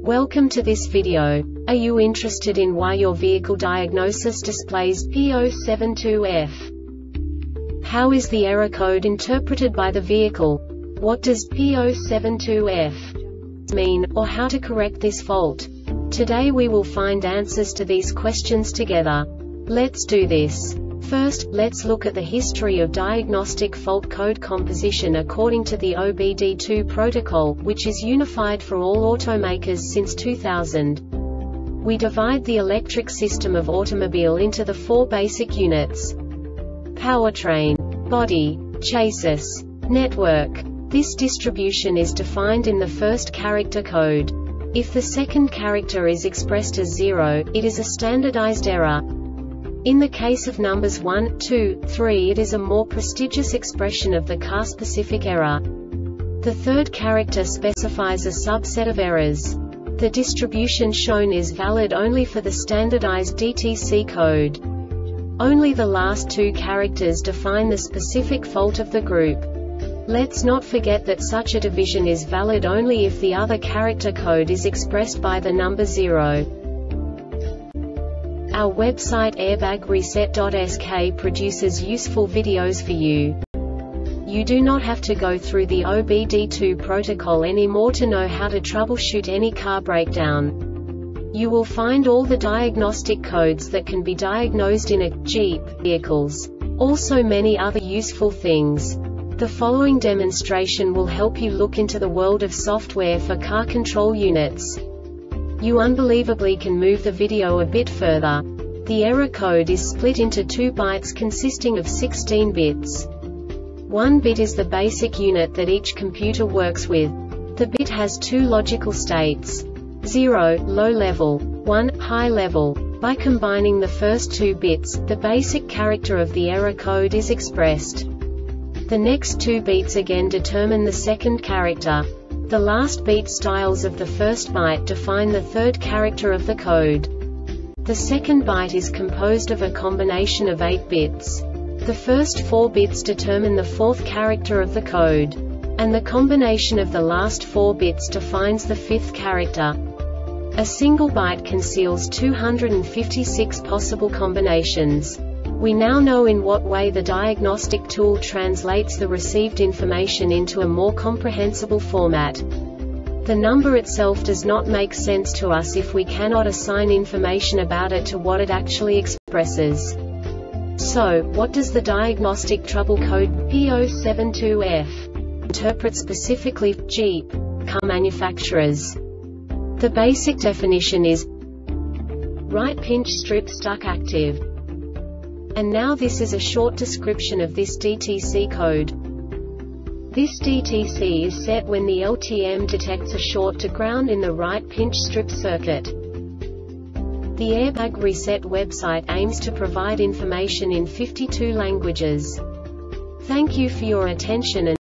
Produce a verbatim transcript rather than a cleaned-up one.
Welcome to this video. Are you interested in why your vehicle diagnosis displays P zero seven two F? How is the error code interpreted by the vehicle? What does P zero seven two F mean, or how to correct this fault? Today we will find answers to these questions together. Let's do this. First, let's look at the history of diagnostic fault code composition according to the O B D two protocol, which is unified for all automakers since two thousand. We divide the electric system of automobile into the four basic units: powertrain, body, chassis, network. This distribution is defined in the first character code. If the second character is expressed as zero, it is a standardized error. In the case of numbers one, two, three, it is a more prestigious expression of the car-specific error. The third character specifies a subset of errors. The distribution shown is valid only for the standardized D T C code. Only the last two characters define the specific fault of the group. Let's not forget that such a division is valid only if the other character code is expressed by the number zero. Our website airbag reset dot S K produces useful videos for you. You do not have to go through the O B D two protocol anymore to know how to troubleshoot any car breakdown. You will find all the diagnostic codes that can be diagnosed in a Jeep vehicles. Also many other useful things. The following demonstration will help you look into the world of software for car control units. You unbelievably can move the video a bit further. The error code is split into two bytes consisting of sixteen bits. One bit is the basic unit that each computer works with. The bit has two logical states: zero, low level, one, high level. By combining the first two bits, the basic character of the error code is expressed. The next two bits again determine the second character. The last beat styles of the first byte define the third character of the code. The second byte is composed of a combination of eight bits. The first four bits determine the fourth character of the code. And the combination of the last four bits defines the fifth character. A single byte conceals two hundred fifty-six possible combinations. We now know in what way the diagnostic tool translates the received information into a more comprehensible format. The number itself does not make sense to us if we cannot assign information about it to what it actually expresses. So, what does the diagnostic trouble code P zero seven two F interpret specifically for Jeep car manufacturers? The basic definition is right pinch strip stuck active. And now this is a short description of this D T C code. This D T C is set when the L T M detects a short to ground in the right pinch strip circuit. The Airbag Reset website aims to provide information in fifty-two languages. Thank you for your attention and